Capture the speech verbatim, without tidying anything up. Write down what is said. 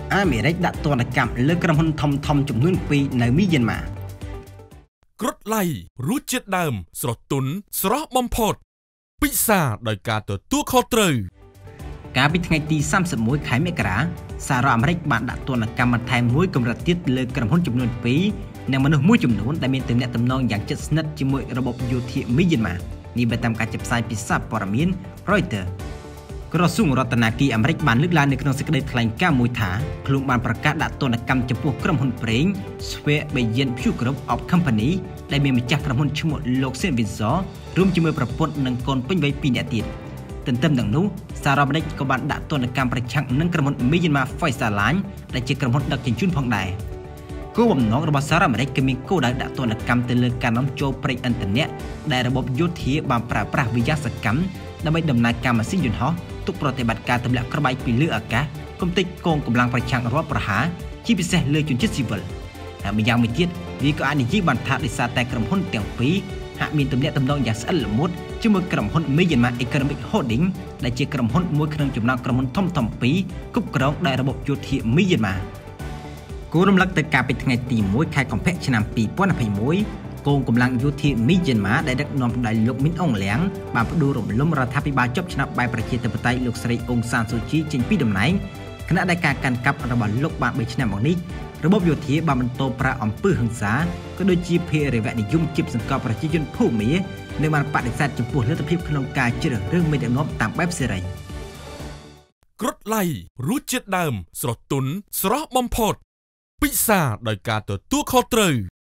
អាមេរិកដាក់ទណ្ឌកម្មលើក្រុមហ៊ុនធំធំចំនួនពីរនៅមីយ៉ាន់ម៉ាគ្រុឌឡៃរសជាតិដើមស្រទន់ស្រស់បំផុតពិសាដោយការទទួលខុសត្រូវកាលពីថ្ងៃទីសាមសិបមួយខែមករាសហរដ្ឋអាមេរិកបានដាក់ទណ្ឌកម្មបន្ថែមមួយកម្រិតទៀតលើក្រុមហ៊ុនចំនួនពីរនិងមនុស្សមួយចំនួនដែលមានទំនាក់ទំនងយ៉ាងជិតស្និទ្ធជាមួយរបបយោធាមីយ៉ាន់ម៉ានេះបើតាមការផ្សាយពីសារព័ត៌មាន Reuters ក្រសួងរដ្ឋាភិបាលអាមេរិកបានលើកឡើងនៅក្នុងសេចក្តីថ្លែងការណ៍មួយថាខ្លួនបានប្រកាសដាក់ទណ្ឌកម្មចំពោះក្រុមហ៊ុនប្រេង Swearbellion Fuel Group of Company ដែលមានម្ចាស់ក្រុមហ៊ុនឈ្មោះលោក Sam Windsor រួមជាមួយប្រពន្ធនិងកូនពេញវ័យពីរនាក់ទៀតទន្ទឹមនឹងនោះសហរដ្ឋអាមេរិកក៏បានដាក់ទណ្ឌកម្មប្រឆាំងនឹងក្រុមហ៊ុន Myanmar Phaser Line ដែលជាក្រុមហ៊ុនដឹកជញ្ជូនផងដែរគោលបំណងរបស់សហរដ្ឋអាមេរិកគឺមានគោលដៅដាក់ទណ្ឌកម្មទៅលើការនាំចូលប្រេងឥន្ធនៈដែលរបបយោធាបានប្រើប្រាស់វិយាសកម្មដើម្បីដំណើរការម៉ាស៊ីនយន្តហោះទុកប្រតិបត្តិការទម្លាក់ក្របែកពីលើអាកាសគំតិចកងកម្លាំងប្រឆាំងរដ្ឋប្រហារជាពិសេសលើជនជាតិស៊ីវិលហើយម្យ៉ាងមួយទៀតវាក៏អាចនិយាយបានថាដោយសារតែក្រុមហ៊ុនទាំងពីរហាក់មានទំនាក់ទំនងយ៉ាងស្អិតល្មួតជាមួយក្រុមហ៊ុន Myanmar Economic Holding ដែលជាក្រុមហ៊ុនមួយក្នុងចំណោមក្រុមហ៊ុនធំៗពីរគ្រប់គ្រងដោយរបបយោធា Myanmar គូរំលឹកទៅកាលពីថ្ងៃទីមួយខែកុម្ភៈឆ្នាំពីរពាន់ยี่สิบเอ็ดកងកម្លាំងយោធាមីយ៉ាន់ម៉ាដែលដឹកនាំដោយលោកមីនអងលៀងបានផ្ដួលរំលំរដ្ឋាភិបាលជាប់ឆ្នាំបែបប្រជាធិបតេយ្យលោកស្រីអ៊ុងសានស៊ូជីចេញពីតំណែងខណៈដែលការកាន់កាប់របស់លោកបានបីឆ្នាំមកនេះរបបយោធាបានបន្តប្រើអំពើហិង្សាក៏ដូចជាភេរវនិយមជាសង្កត់ប្រជាជនភូមានិងបានបដិសេធចំពោះលទ្ធភាពក្នុងការជ្រើសរើសមេដឹកនាំតាមបែបសេរីគ្រុឌឡៃរសជាតិដើមស្រទន់ស្រស់បំផុតពិសាដោយការទទួលខុសត្រូវ